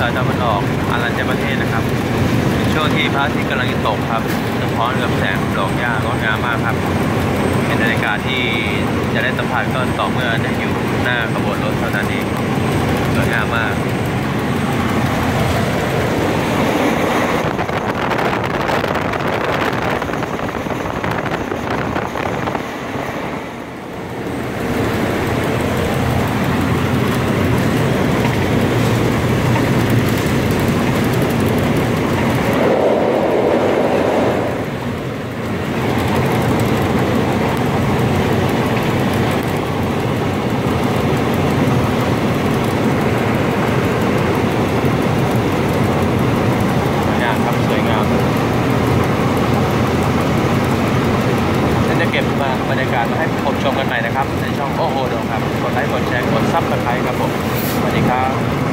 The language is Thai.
อยตะวันออกอารัญญประเทศนะครับเป็นช่วงที่พระอาทิตย์กำลังจะตกครับสะท้อนกับแสงดอกหญ้างดงามมากครับเป็นบรรยากาศที่จะได้สัมผัสก็ต่อเมื่อได้อยู่หน้าขบวนรถเท่านั้นเองสวยงามมากเก็บบรรยากาศมาให้ผมชมกันใหม่นะครับในช่องโอ้โหดงครับกดไลค์กดแชร์กดซับสไครต์ครับผมสวัสดีครับ